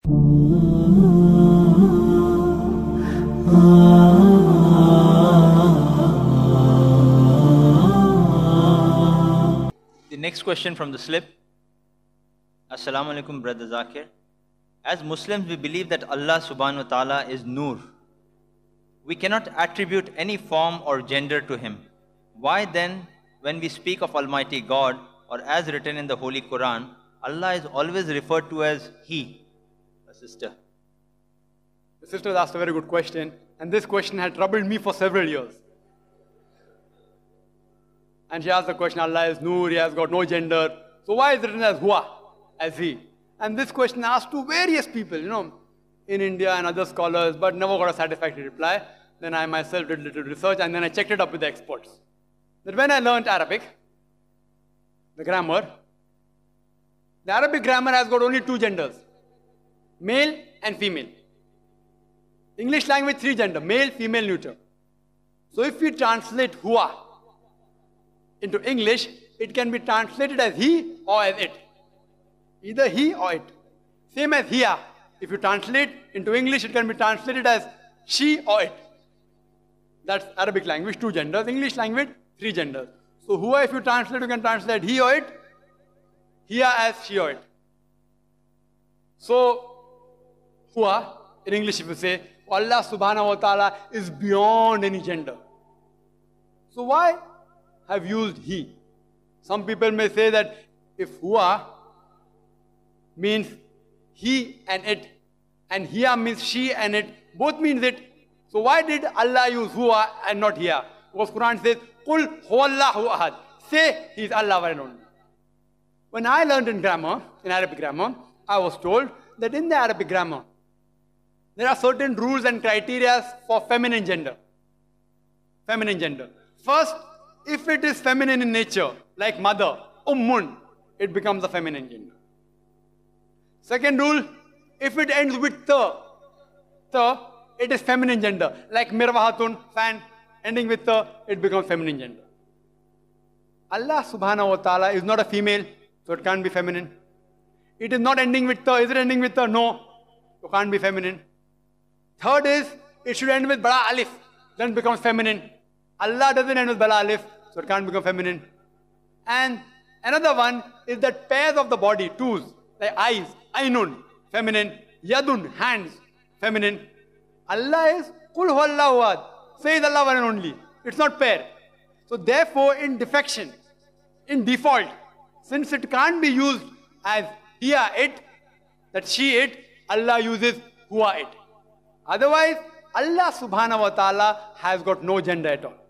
The next question from the slip. Assalamu alaikum, Brother Zakir. As Muslims, we believe that Allah subhanahu wa ta'ala is Noor. We cannot attribute any form or gender to Him. Why then, when we speak of Almighty God, or as written in the Holy Quran, Allah is always referred to as He? A sister. The sister has asked a very good question, and this question had troubled me for several years. And she asked the question, Allah is Noor, He has got no gender. So why is it written as Hua, as He? And this question asked to various people, in India and other scholars, but never got a satisfactory reply. Then I myself did a little research, and then I checked it up with the experts. That when I learned Arabic, the grammar has got only two genders, male and female. English language, three gender, male, female, neuter. So if we translate Hua into English, it can be translated as he or as it. Either he or it. Same as hiya. If you translate into English, it can be translated as she or it. That's Arabic language, two genders. English language, three genders. So Hua, if you translate, you can translate he or it. Hiya as she or it. So Hua, in English if you say, Allah subhanahu wa ta'ala is beyond any gender. So why have used he? Some people may say that if Hua means he and it, and hiya means she and it, both means it. So why did Allah use Hua and not hiya? Because Quran says, Qul huwallahu ahad. Say he is Allah one and only. When I learned in Arabic grammar, I was told that in the Arabic grammar, there are certain rules and criteria for feminine gender. Feminine gender. First, if it is feminine in nature, like mother, ummun, it becomes a feminine gender. Second rule, if it ends with ta, it is feminine gender. Like mirwahatun, fan, ending with ta, it becomes feminine gender. Allah subhanahu wa ta'ala is not a female, so it can't be feminine. It is not ending with ta. Is it ending with ta? No. So it can't be feminine. Third is, it should end with bada alif, then it becomes feminine. Allah doesn't end with bada alif, so it can't become feminine. And another one is that pairs of the body, twos, like eyes, ainun, feminine, yadun, hands, feminine. Allah is Qul huwallahu ahad. Says Allah one and only. It's not pair. So therefore, in defection, in default, since it can't be used as hiya it, that she it, Allah uses Hua it. Otherwise, Allah subhanahu wa ta'ala has got no gender at all.